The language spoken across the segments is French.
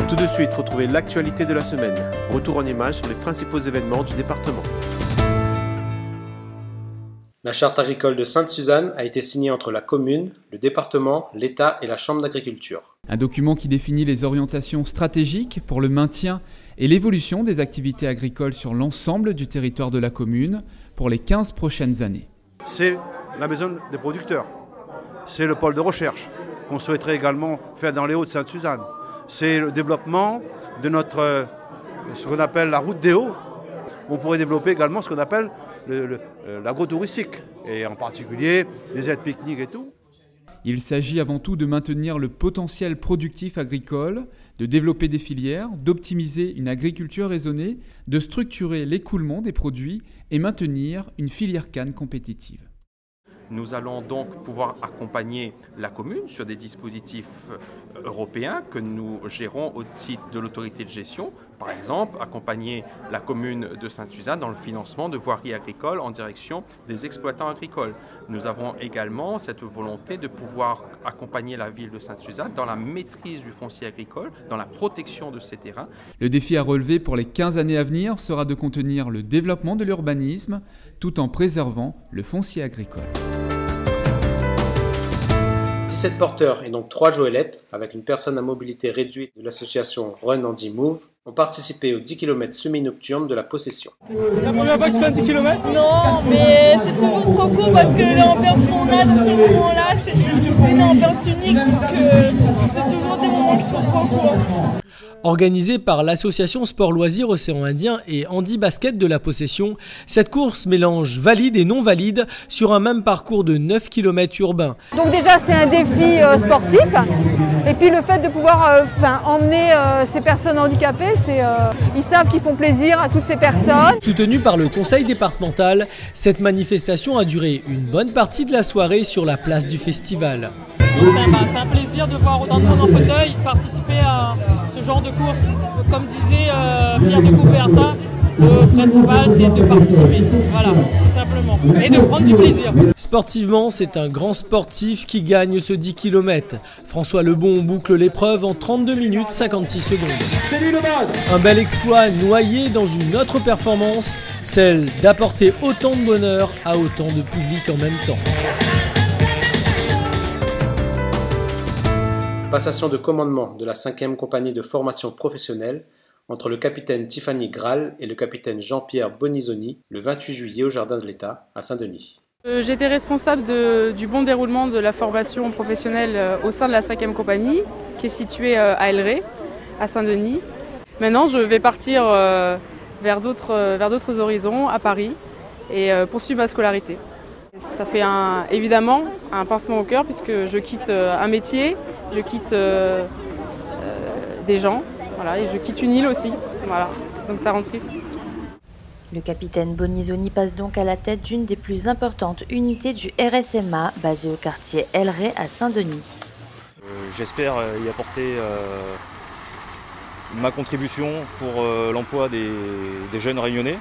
Tout de suite, retrouvez l'actualité de la semaine. Retour en images sur les principaux événements du département. La charte agricole de Sainte-Suzanne a été signée entre la commune, le département, l'État et la Chambre d'agriculture. Un document qui définit les orientations stratégiques pour le maintien et l'évolution des activités agricoles sur l'ensemble du territoire de la commune pour les 15 prochaines années. C'est la maison des producteurs, c'est le pôle de recherche qu'on souhaiterait également faire dans les Hauts de Sainte-Suzanne. C'est le développement de notre, ce qu'on appelle la route des Hauts. On pourrait développer également ce qu'on appelle l'agro-touristique, et en particulier des aides pique-niques et tout. Il s'agit avant tout de maintenir le potentiel productif agricole, de développer des filières, d'optimiser une agriculture raisonnée, de structurer l'écoulement des produits et maintenir une filière canne compétitive. Nous allons donc pouvoir accompagner la commune sur des dispositifs européens que nous gérons au titre de l'autorité de gestion. Par exemple, accompagner la commune de Sainte-Suzanne dans le financement de voiries agricoles en direction des exploitants agricoles. Nous avons également cette volonté de pouvoir accompagner la ville de Sainte-Suzanne dans la maîtrise du foncier agricole, dans la protection de ces terrains. Le défi à relever pour les 15 années à venir sera de contenir le développement de l'urbanisme tout en préservant le foncier agricole. 17 porteurs et donc 3 joëlettes, avec une personne à mobilité réduite de l'association Run Andy Move, ont participé aux 10 km semi-nocturnes de la possession. C'est la première fois que tu fais un 10 km ? Non, mais c'est toujours trop court parce que l'ambiance qu'on a dans ce moment-là, c'est une ambiance unique, donc c'est toujours des moments qui sont trop courts. Organisée par l'association Sport Loisirs Océan Indien et Handi Basket de la Possession, cette course mélange valides et non valides sur un même parcours de 9 km urbains. Donc déjà c'est un défi sportif et puis le fait de pouvoir emmener ces personnes handicapées, ils savent qu'ils font plaisir à toutes ces personnes. Soutenue par le conseil départemental, cette manifestation a duré une bonne partie de la soirée sur la place du festival. Donc c'est un plaisir de voir autant de monde en fauteuil participer à ce genre de course. Comme disait Pierre de Coubertin, le principal c'est de participer, voilà, tout simplement, et de prendre du plaisir. Sportivement, c'est un grand sportif qui gagne ce 10 km. François Lebon boucle l'épreuve en 32 minutes 56 secondes. C'est lui le boss. Un bel exploit noyé dans une autre performance, celle d'apporter autant de bonheur à autant de public en même temps. Passation de commandement de la 5e compagnie de formation professionnelle entre le capitaine Tiffany Graal et le capitaine Jean-Pierre Bonisoni le 28 juillet au Jardin de l'État à Saint-Denis. J'étais responsable du bon déroulement de la formation professionnelle au sein de la 5e compagnie qui est située à Elré, à Saint-Denis. Maintenant je vais partir vers d'autres horizons à Paris et poursuivre ma scolarité. Ça fait évidemment un pincement au cœur puisque je quitte un métier, je quitte des gens, voilà, et je quitte une île aussi, voilà, donc ça rend triste. Le capitaine Bonisoni passe donc à la tête d'une des plus importantes unités du RSMA, basée au quartier Elré à Saint-Denis. J'espère y apporter ma contribution pour l'emploi des jeunes réunionnais,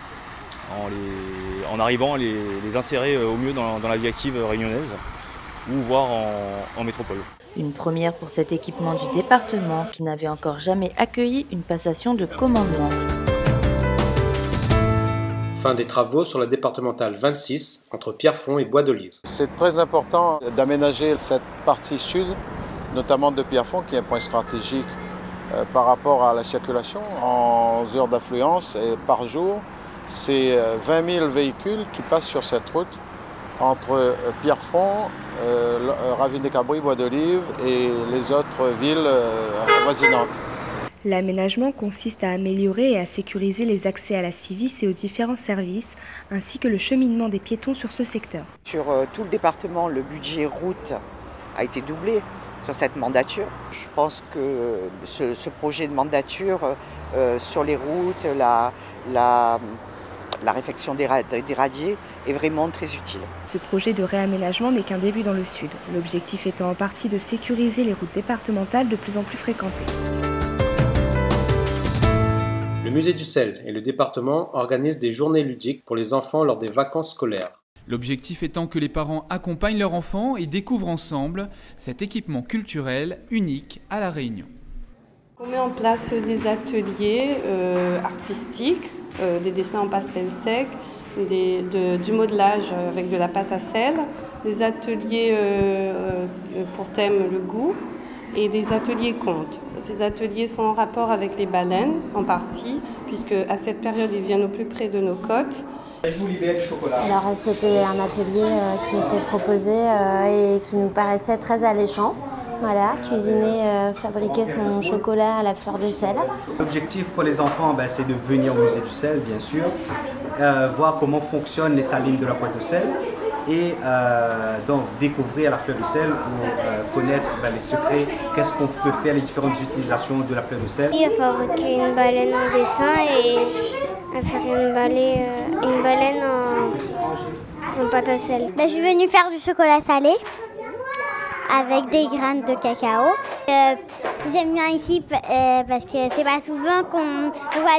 en arrivant à les insérer au mieux dans la vie active réunionnaise ou voire en métropole. Une première pour cet équipement du département qui n'avait encore jamais accueilli une passation de commandement. Fin des travaux sur la départementale 26 entre Pierrefonds et Bois d'Olive. C'est très important d'aménager cette partie sud, notamment de Pierrefonds, qui est un point stratégique par rapport à la circulation. En heures d'affluence et par jour, c'est 20 000 véhicules qui passent sur cette route entre Pierrefonds, Ravine-des-Cabris, Bois d'Olive et les autres villes avoisinantes. L'aménagement consiste à améliorer et à sécuriser les accès à la Civis et aux différents services, ainsi que le cheminement des piétons sur ce secteur. Sur tout le département, le budget route a été doublé sur cette mandature. Je pense que ce projet de mandature sur les routes, la réfection des radiers est vraiment très utile. Ce projet de réaménagement n'est qu'un début dans le sud, l'objectif étant en partie de sécuriser les routes départementales de plus en plus fréquentées. Le musée du sel et le département organisent des journées ludiques pour les enfants lors des vacances scolaires. L'objectif étant que les parents accompagnent leurs enfants et découvrent ensemble cet équipement culturel unique à La Réunion. On met en place des ateliers artistiques, des dessins en pastel sec, du modelage avec de la pâte à sel, des ateliers pour thème le goût et des ateliers contes. Ces ateliers sont en rapport avec les baleines en partie, puisque à cette période ils viennent au plus près de nos côtes. Alors c'était un atelier qui était proposé et qui nous paraissait très alléchant. Voilà, cuisiner, fabriquer son chocolat à la fleur de sel. L'objectif pour les enfants, c'est de venir au musée du sel, bien sûr, voir comment fonctionnent les salines de la boîte de sel et donc découvrir la fleur de sel ou connaître les secrets, qu'est-ce qu'on peut faire, les différentes utilisations de la fleur de sel. Il a fabriqué une baleine en dessin et faire une baleine en pâte à sel. Je suis venue faire du chocolat salé avec des graines de cacao. J'aime bien ici parce que c'est pas souvent qu'on voit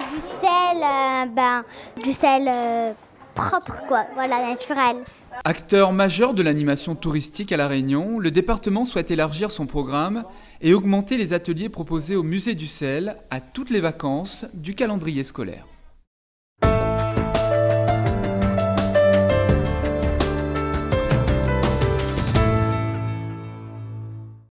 du sel propre, quoi, voilà, naturel. Acteur majeur de l'animation touristique à La Réunion, le département souhaite élargir son programme et augmenter les ateliers proposés au musée du sel à toutes les vacances du calendrier scolaire.